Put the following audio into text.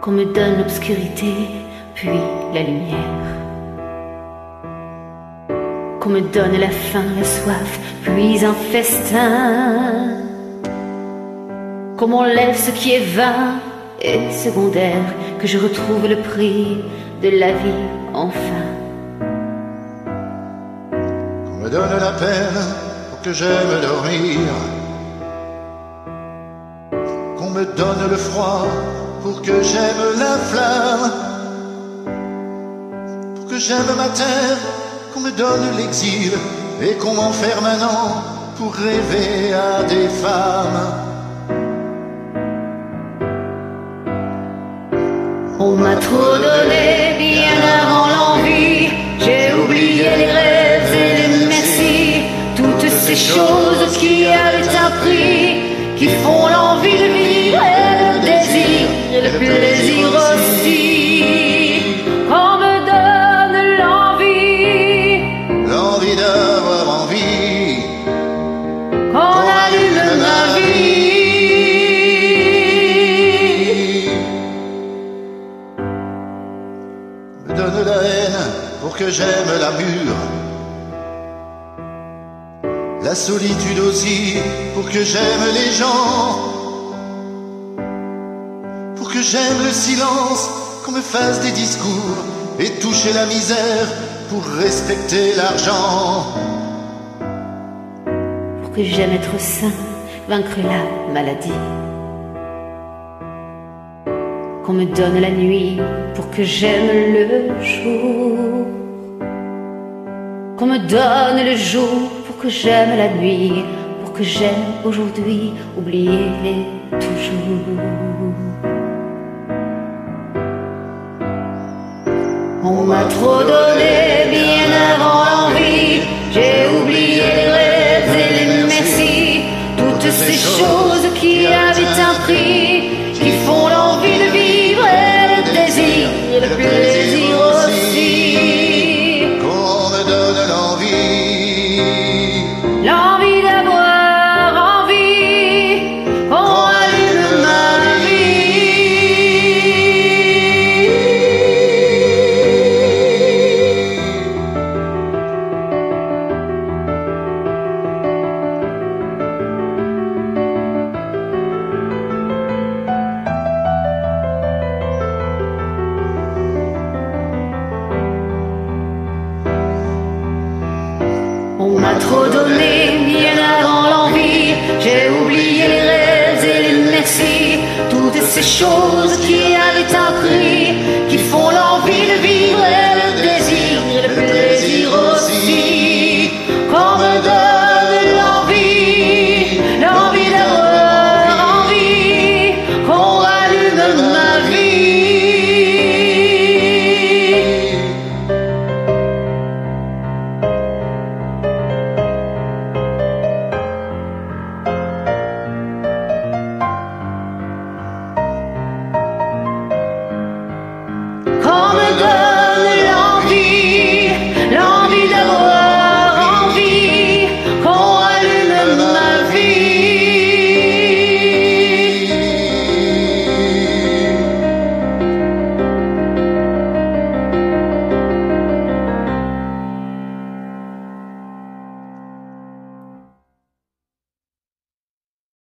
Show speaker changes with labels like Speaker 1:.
Speaker 1: qu'on me donne l'obscurité, puis la lumière. Qu'on me donne la faim, la soif, puis un festin. Qu'on m'enlève ce qui est vain et secondaire, que je retrouve le prix de la vie enfin.
Speaker 2: Qu'on me donne la peine pour que j'aime dormir. Qu'on me donne le froid pour que j'aime la flamme. Pour que j'aime ma terre, qu'on me donne l'exil et qu'on m'enferme un an pour rêver à des femmes.
Speaker 1: On m'a trop donné bien avant l'envie, j'ai oublié les rêves et les merci, toutes ces choses qui avaient un prix, qui font l'envie de vivre et le désir et le plaisir aussi. On me donne l'envie,
Speaker 2: l'envie d'avoir envie,
Speaker 1: qu'on allume ma vie.
Speaker 2: Me donne la haine pour que j'aime la mûre, la solitude aussi pour que j'aime les gens, pour que j'aime le silence, qu'on me fasse des discours et toucher la misère pour respecter l'argent.
Speaker 1: Pour que j'aime être sain, vaincre la maladie. Qu'on me donne la nuit pour que j'aime le jour. Qu'on me donne le jour pour que j'aime la nuit. Pour que j'aime aujourd'hui, oublier toujours. On m'a trop donné bien avant l'envie, j'ai oublié les rêves et les merci, toutes ces choses qui avaient un prix, qui font l'envie de vivre et le désir et le plaisir aussi.
Speaker 2: Qu'on me donne l'envie,
Speaker 1: L'envie d'avoir envie, qu'on allume ma vie. On m'a trop donné bien avant l'envie, j'ai oublié les rêves et les merci, toutes ces choses qui avaient un prix,